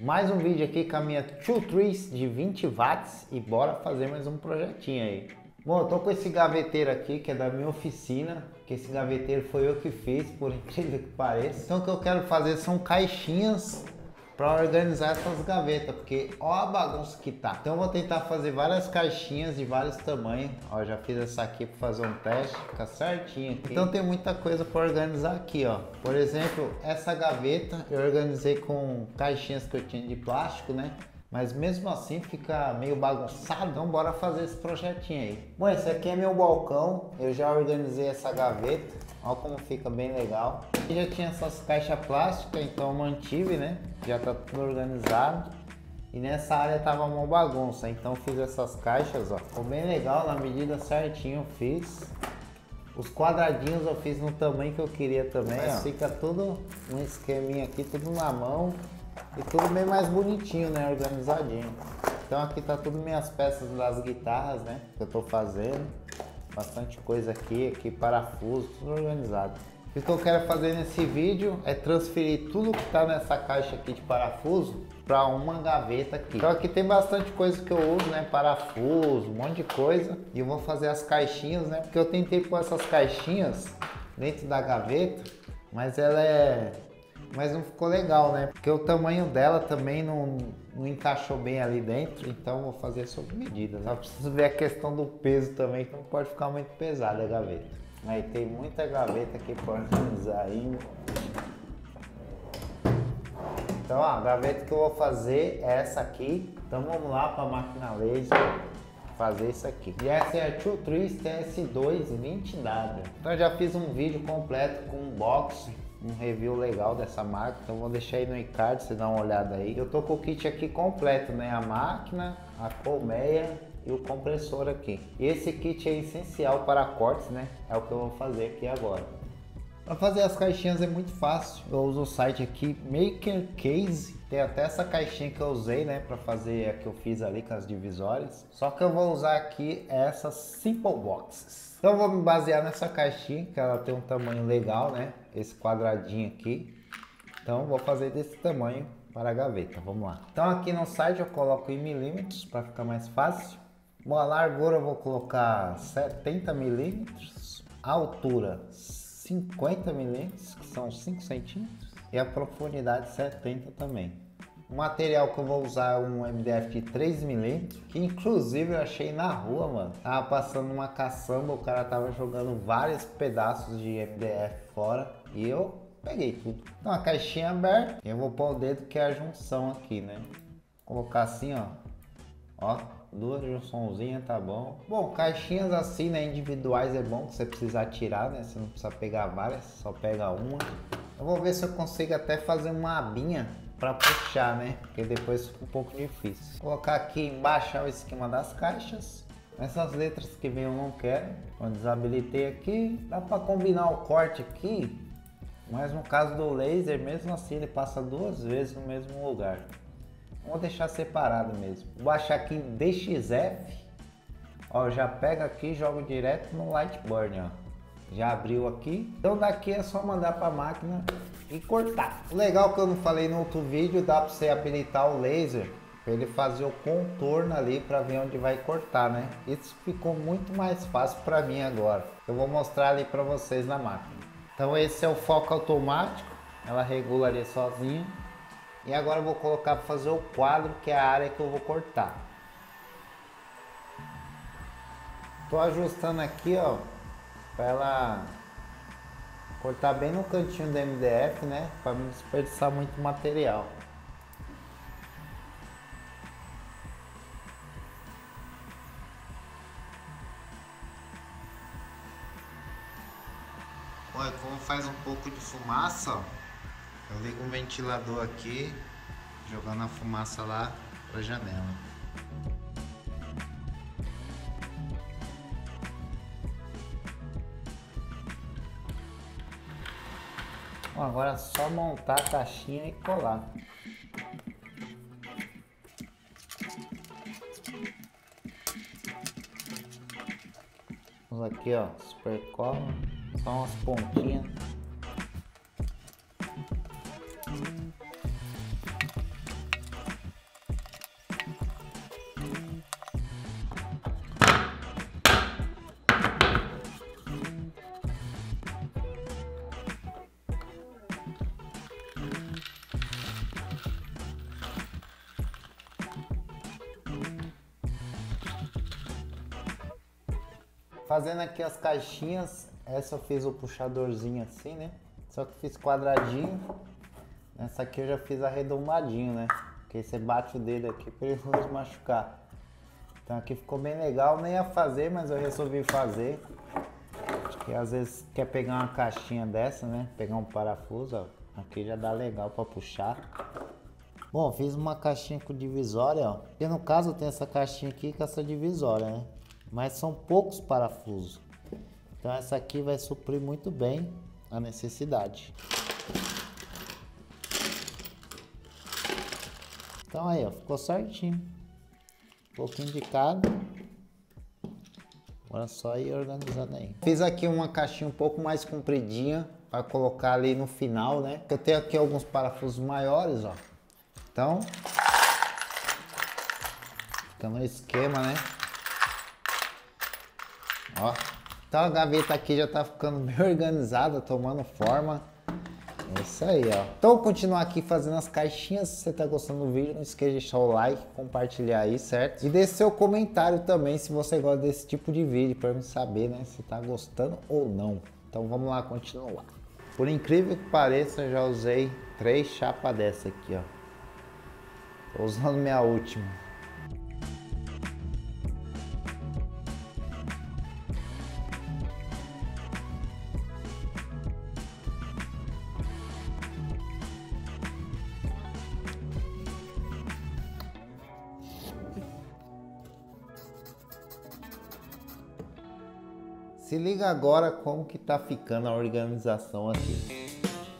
Mais um vídeo aqui com a minha Two Trees de 20 watts e bora fazer mais um projetinho aí. Bom, eu tô com esse gaveteiro aqui que é da minha oficina, que esse gaveteiro foi eu que fiz, por incrível que pareça. Então o que eu quero fazer são caixinhas para organizar essas gavetas, porque ó a bagunça que tá. Então eu vou tentar fazer várias caixinhas de vários tamanhos. Ó, já fiz essa aqui para fazer um teste, fica certinho aqui. Então tem muita coisa para organizar aqui, ó. Por exemplo, essa gaveta eu organizei com caixinhas que eu tinha de plástico, né? Mas mesmo assim fica meio bagunçado, então bora fazer esse projetinho aí. Bom, esse aqui é meu balcão, eu já organizei essa gaveta, olha como fica bem legal. Eu já tinha essas caixas plásticas, então eu mantive, né? Já tá tudo organizado. E nessa área tava uma bagunça, então fiz essas caixas, ó. Ficou bem legal, na medida certinho eu fiz. Os quadradinhos eu fiz no tamanho que eu queria também, ó. Fica tudo um esqueminha aqui, tudo na mão. E tudo bem mais bonitinho, né? Organizadinho. Então aqui tá tudo minhas peças das guitarras, né? Que eu tô fazendo. Bastante coisa aqui, parafuso, tudo organizado. E o que eu quero fazer nesse vídeo é transferir tudo que tá nessa caixa aqui de parafuso para uma gaveta aqui. Então aqui tem bastante coisa que eu uso, né? Parafuso, um monte de coisa. E eu vou fazer as caixinhas, né? Porque eu tentei pôr essas caixinhas dentro da gaveta, mas mas não ficou legal, né? Porque o tamanho dela também não encaixou bem ali dentro, então vou fazer sob medida. Só preciso ver a questão do peso também, que não pode ficar muito pesada a gaveta. Aí tem muita gaveta aqui para organizar ainda. Então ó, a gaveta que eu vou fazer é essa aqui. Então vamos lá para a máquina laser fazer isso aqui. E essa é a Two Trees TS2 20W. Então eu já fiz um vídeo completo com unboxing, um review legal dessa máquina, então vou deixar aí no e-card, você dá uma olhada aí. Eu tô com o kit aqui completo, né? A máquina, a colmeia e o compressor aqui. E esse kit é essencial para cortes, né? É o que eu vou fazer aqui agora. Para fazer as caixinhas é muito fácil. Eu uso o site aqui Maker Case. Tem até essa caixinha que eu usei, né, para fazer a que eu fiz ali com as divisórias. Só que eu vou usar aqui essas Simple Boxes. Então eu vou me basear nessa caixinha, que ela tem um tamanho legal, né? Esse quadradinho aqui. Então eu vou fazer desse tamanho para a gaveta. Vamos lá. Então aqui no site eu coloco em milímetros para ficar mais fácil. Bom, a largura eu vou colocar 70 milímetros. A altura 50 milímetros, que são 5 centímetros. E a profundidade 70 também. O material que eu vou usar é um MDF de 3 milímetros, que inclusive eu achei na rua, mano. Tava passando uma caçamba, o cara tava jogando vários pedaços de MDF fora e eu peguei tudo. Então a caixinha aberta, eu vou pôr o dedo que é a junção aqui, né? Vou colocar assim, ó. Ó, duas junçãozinhas, tá bom. Bom, caixinhas assim, né, individuais é bom, que você precisa tirar, né? Você não precisa pegar várias, só pega uma. Eu vou ver se eu consigo até fazer uma abinha para puxar, né? Porque depois fica um pouco difícil. Vou colocar aqui embaixo o esquema das caixas. Essas letras que vem eu não quero. Eu desabilitei aqui. Dá para combinar o corte aqui. Mas no caso do laser, mesmo assim, ele passa duas vezes no mesmo lugar. Vou deixar separado mesmo. Vou baixar aqui em DXF. Ó, já pega aqui e jogo direto no Lightburn, ó. Já abriu aqui. Então daqui é só mandar para a máquina e cortar. O legal que eu não falei no outro vídeo, dá para você habilitar o laser para ele fazer o contorno ali para ver onde vai cortar, né? Isso ficou muito mais fácil para mim agora. Eu vou mostrar ali para vocês na máquina. Então esse é o foco automático, ela regula ali sozinha. E agora eu vou colocar para fazer o quadro, que é a área que eu vou cortar. Tô ajustando aqui, ó, para ela cortar bem no cantinho do MDF, né? Para não desperdiçar muito material. Olha, como faz um pouco de fumaça, ó, eu ligo um ventilador aqui, jogando a fumaça lá para a janela. Bom, agora é só montar a caixinha e colar. Vamos aqui, ó, super cola, só umas pontinhas. Fazendo aqui as caixinhas, essa eu fiz o puxadorzinho assim, né? Só que fiz quadradinho. Essa aqui eu já fiz arredondadinho, né? Porque você bate o dedo aqui para ele não se machucar. Então aqui ficou bem legal, nem ia fazer, mas eu resolvi fazer. Acho que às vezes quer pegar uma caixinha dessa, né? Pegar um parafuso, ó. Aqui já dá legal para puxar. Bom, fiz uma caixinha com divisória, ó. E no caso tem essa caixinha aqui com essa divisória, né? Mas são poucos parafusos. Então essa aqui vai suprir muito bem a necessidade. Então aí, ó, ficou certinho. Um pouquinho de cada. Agora é só ir organizando aí. Fiz aqui uma caixinha um pouco mais compridinha para colocar ali no final, né? Eu tenho aqui alguns parafusos maiores, ó. Então, fica no esquema, né? Ó. Então a gaveta aqui já tá ficando bem organizada, tomando forma. É isso aí, ó. Então, vou continuar aqui fazendo as caixinhas. Se você tá gostando do vídeo, não esqueça de deixar o like, compartilhar aí, certo? E deixe seu comentário também se você gosta desse tipo de vídeo, para eu saber, né, se tá gostando ou não. Então, vamos lá continuar. Por incrível que pareça, eu já usei 3 chapas dessa aqui, ó. Tô usando minha última. Se liga agora como que tá ficando a organização aqui.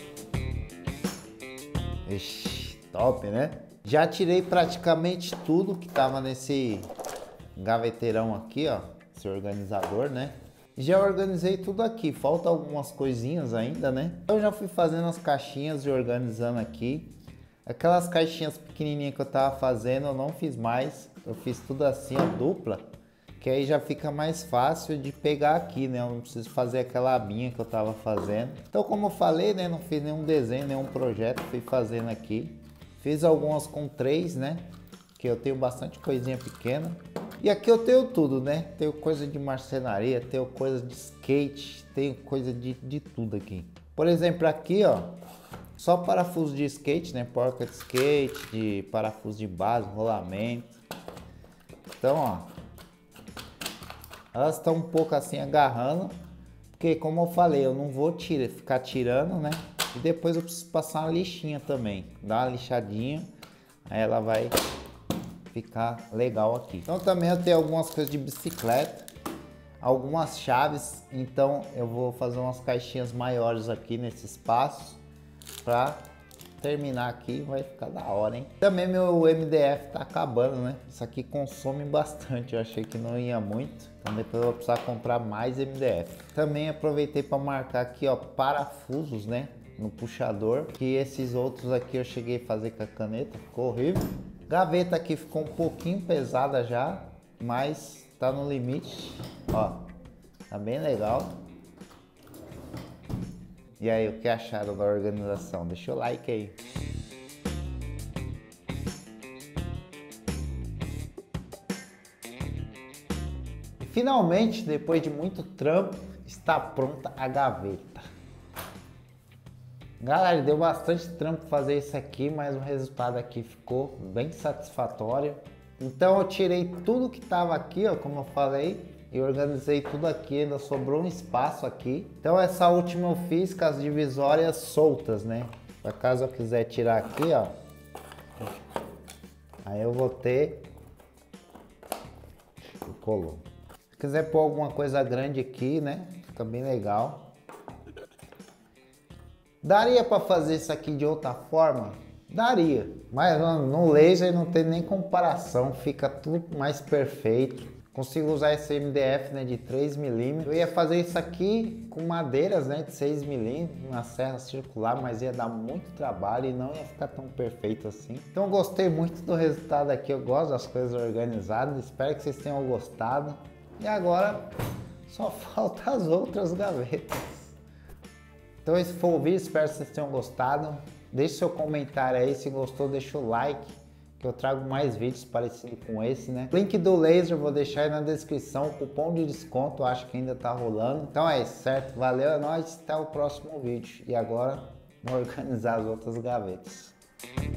Ixi, top, né? Já tirei praticamente tudo que tava nesse gaveteirão aqui, ó. Esse organizador, né? Já organizei tudo aqui. Falta algumas coisinhas ainda, né? Eu já fui fazendo as caixinhas e organizando aqui. Aquelas caixinhas pequenininhas que eu tava fazendo, eu não fiz mais. Eu fiz tudo assim, ó, dupla. Que aí já fica mais fácil de pegar aqui, né? Eu não preciso fazer aquela abinha que eu tava fazendo. Então, como eu falei, né? Não fiz nenhum desenho, nenhum projeto, fui fazendo aqui. Fiz algumas com 3, né? Que eu tenho bastante coisinha pequena. E aqui eu tenho tudo, né? Tenho coisa de marcenaria, tenho coisa de skate, tenho coisa de tudo aqui. Por exemplo, aqui, ó. Só parafuso de skate, né? Porca de skate, de parafuso de base, rolamento. Então, ó. Elas estão um pouco assim agarrando, porque como eu falei, eu não vou ficar tirando, né? E depois eu preciso passar uma lixinha também, dar uma lixadinha, aí ela vai ficar legal aqui. Então também eu tenho algumas coisas de bicicleta, algumas chaves, então eu vou fazer umas caixinhas maiores aqui nesse espaço para terminar aqui, vai ficar da hora, hein? Também meu MDF tá acabando, né? Isso aqui consome bastante, eu achei que não ia muito. Então depois eu vou precisar comprar mais MDF. Também aproveitei para marcar aqui, ó, parafusos, né? No puxador. Que esses outros aqui eu cheguei a fazer com a caneta, ficou horrível. Gaveta aqui ficou um pouquinho pesada já, mas tá no limite. Ó, tá bem legal. E aí, o que acharam da organização? Deixa o like aí. E finalmente, depois de muito trampo, está pronta a gaveta. Galera, deu bastante trampo fazer isso aqui, mas o resultado aqui ficou bem satisfatório. Então eu tirei tudo que estava aqui, ó, como eu falei. E organizei tudo aqui, ainda sobrou um espaço aqui. Então essa última eu fiz com as divisórias soltas, né? Por caso eu quiser tirar aqui, ó. Aí eu vou ter o colou. Se quiser pôr alguma coisa grande aqui, né? Fica bem legal. Daria para fazer isso aqui de outra forma? Daria. Mas no laser não tem nem comparação. Fica tudo mais perfeito. Consigo usar esse MDF, né, de 3 mm. Eu ia fazer isso aqui com madeiras, né, de 6 mm, uma serra circular, mas ia dar muito trabalho e não ia ficar tão perfeito assim. Então eu gostei muito do resultado aqui, eu gosto das coisas organizadas, espero que vocês tenham gostado. E agora só falta as outras gavetas. Então esse foi o vídeo, espero que vocês tenham gostado. Deixe seu comentário aí, se gostou deixa o like. que eu trago mais vídeos parecidos com esse, né? Link do laser eu vou deixar aí na descrição, o cupom de desconto eu acho que ainda tá rolando. Então é isso, certo? Valeu, é nóis, até o próximo vídeo. E agora, vou organizar as outras gavetas.